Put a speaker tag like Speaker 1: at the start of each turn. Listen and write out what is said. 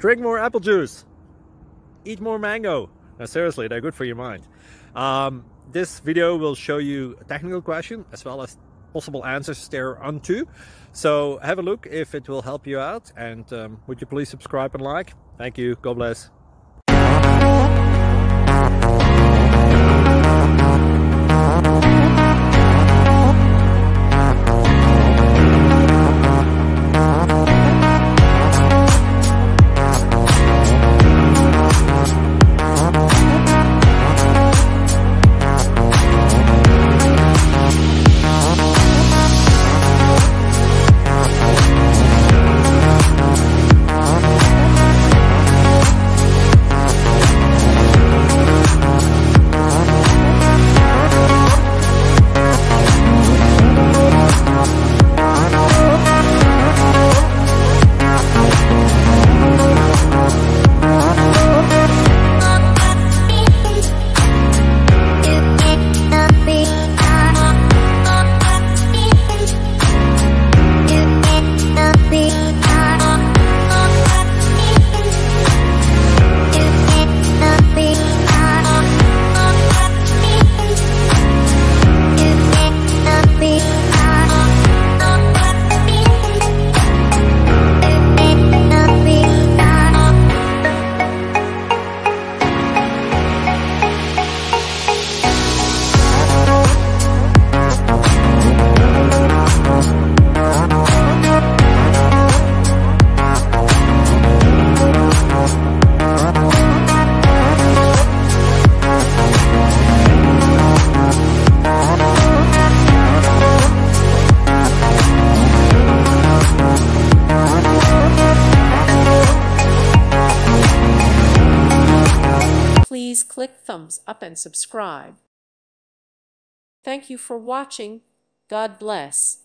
Speaker 1: drink more apple juice, eat more mango. Now seriously, they're good for your mind. This video will show you a technical question as well as possible answers thereunto. So have a look if it will help you out, and would you please subscribe and like? Thank you. God bless.
Speaker 2: Please click thumbs up and subscribe. Thank you for watching. God bless.